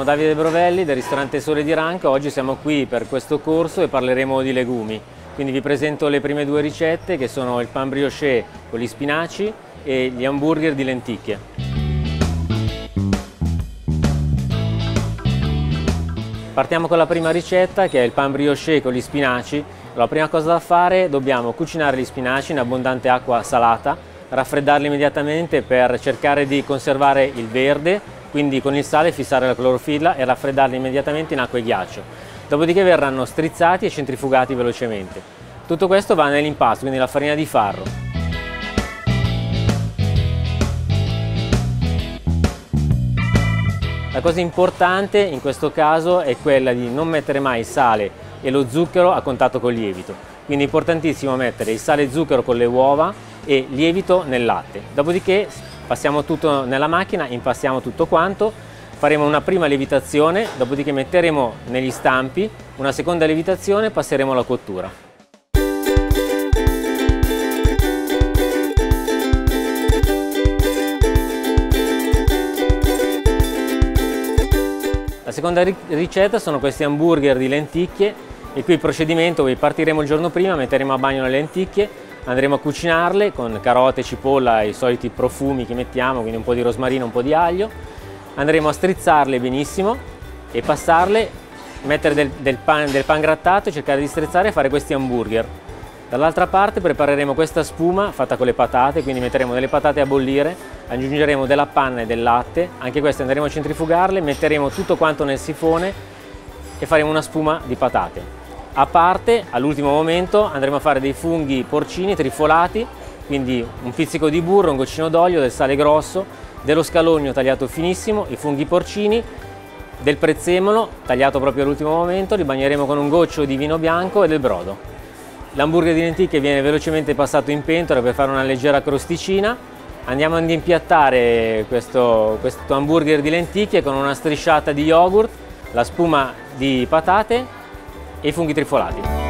sono Davide Brovelli del ristorante Sole di Ranco. Oggi siamo qui per questo corso e parleremo di legumi. Quindi vi presento le prime due ricette, che sono il pan brioché con gli spinaci e gli hamburger di lenticchie. Partiamo con la prima ricetta, che è il pan brioché con gli spinaci. La prima cosa da fare, dobbiamo cucinare gli spinaci in abbondante acqua salata, raffreddarli immediatamente per cercare di conservare il verde, quindi con il sale fissare la clorofilla e raffreddarli immediatamente in acqua e ghiaccio. Dopodiché verranno strizzati e centrifugati velocemente. Tutto questo va nell'impasto, quindi la farina di farro. La cosa importante in questo caso è quella di non mettere mai il sale e lo zucchero a contatto col lievito. Quindi è importantissimo mettere il sale e zucchero con le uova e lievito nel latte. Dopodiché passiamo tutto nella macchina, impastiamo tutto quanto. Faremo una prima lievitazione, dopodiché metteremo negli stampi, una seconda lievitazione e passeremo alla cottura. La seconda ricetta sono questi hamburger di lenticchie e qui il procedimento: partiremo il giorno prima, metteremo a bagno le lenticchie, andremo a cucinarle con carote, cipolla e i soliti profumi che mettiamo, quindi un po' di rosmarino, un po' di aglio. Andremo a strizzarle benissimo e passarle, mettere del pan grattato e cercare di strizzare e fare questi hamburger. Dall'altra parte prepareremo questa spuma fatta con le patate, quindi metteremo delle patate a bollire, aggiungeremo della panna e del latte, anche queste andremo a centrifugarle, metteremo tutto quanto nel sifone e faremo una spuma di patate. A parte, all'ultimo momento, andremo a fare dei funghi porcini trifolati, quindi un pizzico di burro, un goccino d'olio, del sale grosso, dello scalogno tagliato finissimo, i funghi porcini, del prezzemolo tagliato proprio all'ultimo momento, li bagneremo con un goccio di vino bianco e del brodo. L'hamburger di lenticchie viene velocemente passato in pentola per fare una leggera crosticina. Andiamo ad impiattare questo hamburger di lenticchie con una strisciata di yogurt, la spuma di patate e i funghi trifolati.